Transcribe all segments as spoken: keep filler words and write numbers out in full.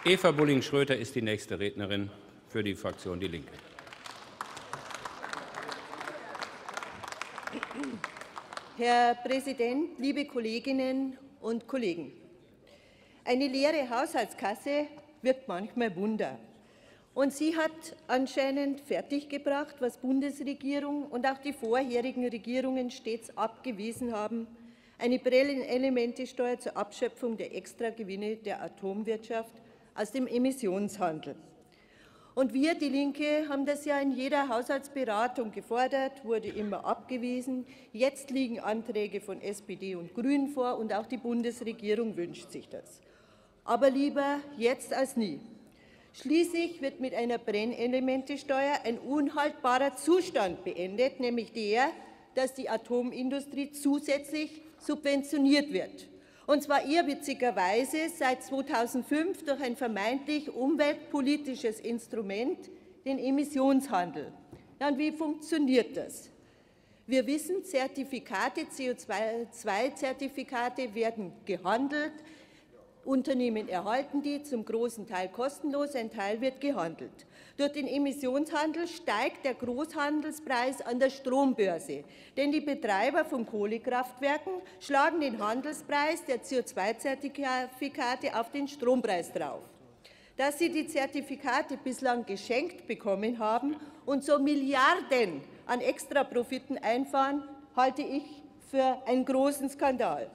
Eva Bulling-Schröter ist die nächste Rednerin für die Fraktion Die Linke. Herr Präsident, liebe Kolleginnen und Kollegen! Eine leere Haushaltskasse wirkt manchmal Wunder. Und sie hat anscheinend fertiggebracht, was Bundesregierung und auch die vorherigen Regierungen stets abgewiesen haben: eine Brennelementesteuer zur Abschöpfung der Extragewinne der Atomwirtschaft aus dem Emissionshandel. Und wir, die Linke, haben das ja in jeder Haushaltsberatung gefordert, wurde immer abgewiesen. Jetzt liegen Anträge von S P D und Grünen vor, und auch die Bundesregierung wünscht sich das. Aber lieber jetzt als nie. Schließlich wird mit einer Brennelementesteuer ein unhaltbarer Zustand beendet, nämlich der, dass die Atomindustrie zusätzlich subventioniert wird. Und zwar irrwitzigerweise seit zweitausendfünf durch ein vermeintlich umweltpolitisches Instrument, den Emissionshandel. Ja, und wie funktioniert das? Wir wissen, Zertifikate, C O zwei Zertifikate werden gehandelt. Unternehmen erhalten die, zum großen Teil kostenlos, ein Teil wird gehandelt. Durch den Emissionshandel steigt der Großhandelspreis an der Strombörse, denn die Betreiber von Kohlekraftwerken schlagen den Handelspreis der C O zwei Zertifikate auf den Strompreis drauf. Dass sie die Zertifikate bislang geschenkt bekommen haben und so Milliarden an Extraprofiten einfahren, halte ich für einen großen Skandal.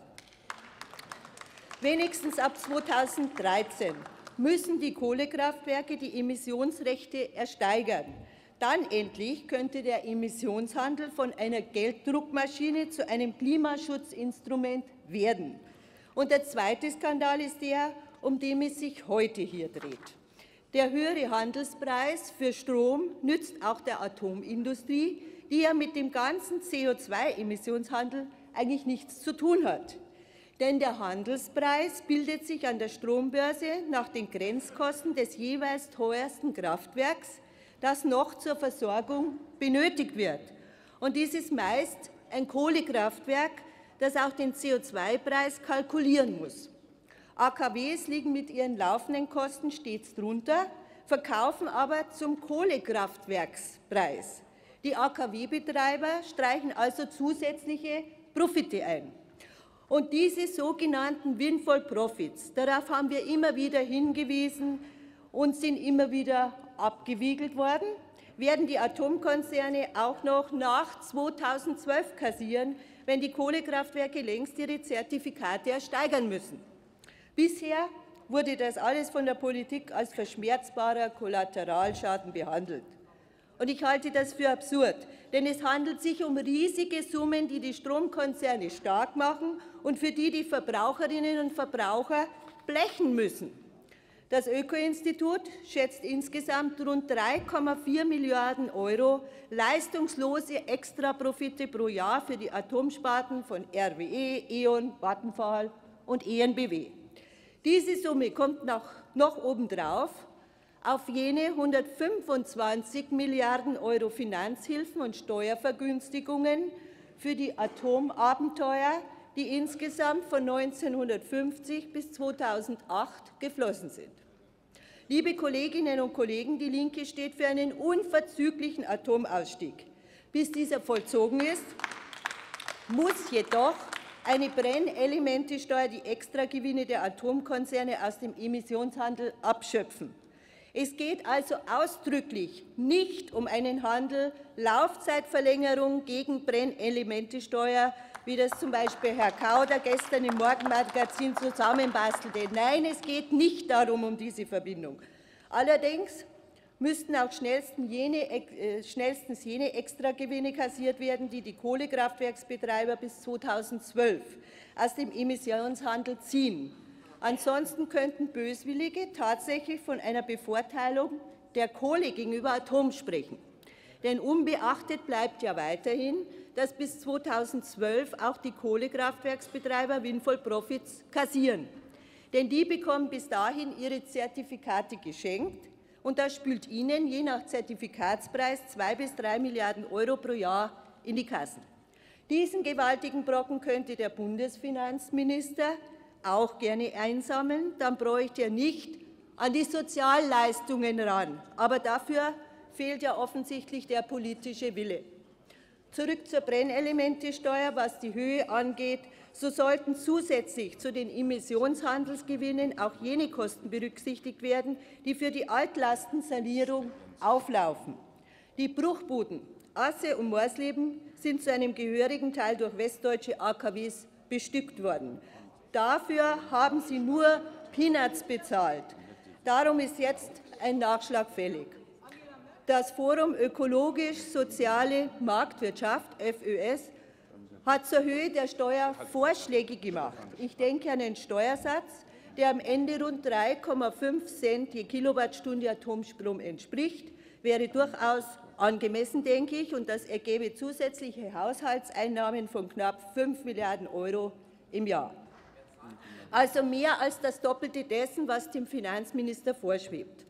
Wenigstens ab zweitausenddreizehn müssen die Kohlekraftwerke die Emissionsrechte ersteigern. Dann endlich könnte der Emissionshandel von einer Gelddruckmaschine zu einem Klimaschutzinstrument werden. Und der zweite Skandal ist der, um den es sich heute hier dreht. Der höhere Handelspreis für Strom nützt auch der Atomindustrie, die ja mit dem ganzen C O zwei Emissionshandel eigentlich nichts zu tun hat. Denn der Handelspreis bildet sich an der Strombörse nach den Grenzkosten des jeweils teuersten Kraftwerks, das noch zur Versorgung benötigt wird. Und dies ist meist ein Kohlekraftwerk, das auch den C O zwei Preis kalkulieren muss. A K Ws liegen mit ihren laufenden Kosten stets drunter, verkaufen aber zum Kohlekraftwerkspreis. Die A K W-Betreiber streichen also zusätzliche Profite ein. Und diese sogenannten Windfall Profits, darauf haben wir immer wieder hingewiesen und sind immer wieder abgewiegelt worden, werden die Atomkonzerne auch noch nach zweitausendzwölf kassieren, wenn die Kohlekraftwerke längst ihre Zertifikate ersteigern müssen. Bisher wurde das alles von der Politik als verschmerzbarer Kollateralschaden behandelt. Und ich halte das für absurd, denn es handelt sich um riesige Summen, die die Stromkonzerne stark machen und für die die Verbraucherinnen und Verbraucher blechen müssen. Das Öko-Institut schätzt insgesamt rund drei Komma vier Milliarden Euro leistungslose Extraprofite pro Jahr für die Atomsparten von R W E, E O N, Vattenfall und E N B W. Diese Summe kommt noch, noch obendrauf auf jene hundertfünfundzwanzig Milliarden Euro Finanzhilfen und Steuervergünstigungen für die Atomabenteuer, die insgesamt von neunzehnhundertfünfzig bis zweitausendacht geflossen sind. Liebe Kolleginnen und Kollegen, die Linke steht für einen unverzüglichen Atomausstieg. Bis dieser vollzogen ist, muss jedoch eine Brennelementesteuer die Extragewinne der Atomkonzerne aus dem Emissionshandel abschöpfen. Es geht also ausdrücklich nicht um einen Handel, Laufzeitverlängerung gegen Brennelementesteuer, wie das zum Beispiel Herr Kauder gestern im Morgenmagazin zusammenbastelte. Nein, es geht nicht darum, um diese Verbindung. Allerdings müssten auch schnellstens jene, äh, schnellstens jene Extragewinne kassiert werden, die die Kohlekraftwerksbetreiber bis zweitausendzwölf aus dem Emissionshandel ziehen. Ansonsten könnten Böswillige tatsächlich von einer Bevorteilung der Kohle gegenüber Atom sprechen. Denn unbeachtet bleibt ja weiterhin, dass bis zweitausendzwölf auch die Kohlekraftwerksbetreiber Windfall Profits kassieren. Denn die bekommen bis dahin ihre Zertifikate geschenkt, und das spült ihnen je nach Zertifikatspreis zwei bis drei Milliarden Euro pro Jahr in die Kassen. Diesen gewaltigen Brocken könnte der Bundesfinanzminister auch gerne einsammeln, dann bräuchte er nicht an die Sozialleistungen ran. Aber dafür fehlt ja offensichtlich der politische Wille. Zurück zur Brennelementesteuer, was die Höhe angeht. So sollten zusätzlich zu den Emissionshandelsgewinnen auch jene Kosten berücksichtigt werden, die für die Altlastensanierung auflaufen. Die Bruchbuden Asse und Morsleben sind zu einem gehörigen Teil durch westdeutsche A K Ws bestückt worden. Dafür haben sie nur Peanuts bezahlt. Darum ist jetzt ein Nachschlag fällig. Das Forum Ökologisch-Soziale Marktwirtschaft, F Ö S, hat zur Höhe der Steuer Vorschläge gemacht. Ich denke an einen Steuersatz, der am Ende rund drei Komma fünf Cent je Kilowattstunde Atomstrom entspricht. Wäre durchaus angemessen, denke ich, und das ergäbe zusätzliche Haushaltseinnahmen von knapp fünf Milliarden Euro im Jahr. Also mehr als das Doppelte dessen, was dem Finanzminister vorschwebt.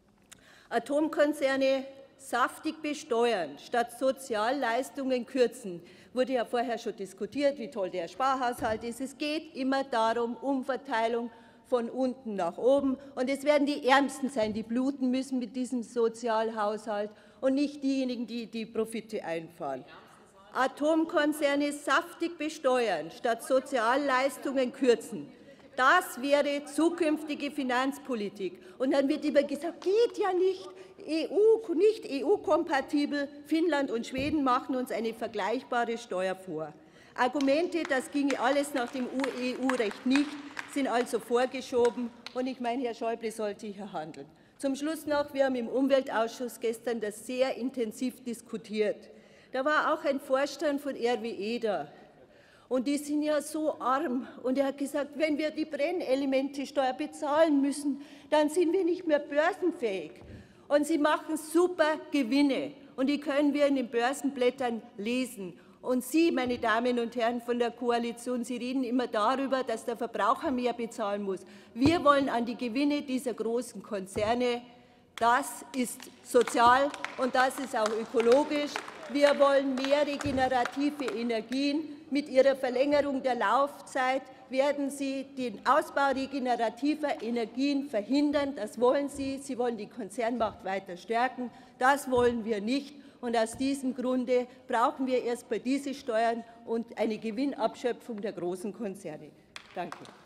Atomkonzerne saftig besteuern, statt Sozialleistungen kürzen, wurde ja vorher schon diskutiert, wie toll der Sparhaushalt ist. Es geht immer darum, Umverteilung von unten nach oben. Und es werden die Ärmsten sein, die bluten müssen mit diesem Sozialhaushalt und nicht diejenigen, die die Profite einfahren. Atomkonzerne saftig besteuern, statt Sozialleistungen kürzen. Das wäre zukünftige Finanzpolitik. Und dann wird immer gesagt, geht ja nicht, E U, nicht E U-kompatibel. Finnland und Schweden machen uns eine vergleichbare Steuer vor. Argumente, das ginge alles nach dem E U-Recht nicht, sind also vorgeschoben. Und ich meine, Herr Schäuble sollte hier handeln. Zum Schluss noch, wir haben im Umweltausschuss gestern das sehr intensiv diskutiert. Da war auch ein Vorstand von R W E da. Und die sind ja so arm. Und er hat gesagt, wenn wir die Brennelementesteuer bezahlen müssen, dann sind wir nicht mehr börsenfähig. Und sie machen super Gewinne. Und die können wir in den Börsenblättern lesen. Und Sie, meine Damen und Herren von der Koalition, Sie reden immer darüber, dass der Verbraucher mehr bezahlen muss. Wir wollen an die Gewinne dieser großen Konzerne. Das ist sozial und das ist auch ökologisch. Wir wollen mehr regenerative Energien. Mit Ihrer Verlängerung der Laufzeit werden Sie den Ausbau regenerativer Energien verhindern. Das wollen Sie. Sie wollen die Konzernmacht weiter stärken. Das wollen wir nicht. Und aus diesem Grunde brauchen wir erst bei diese Steuern und eine Gewinnabschöpfung der großen Konzerne. Danke.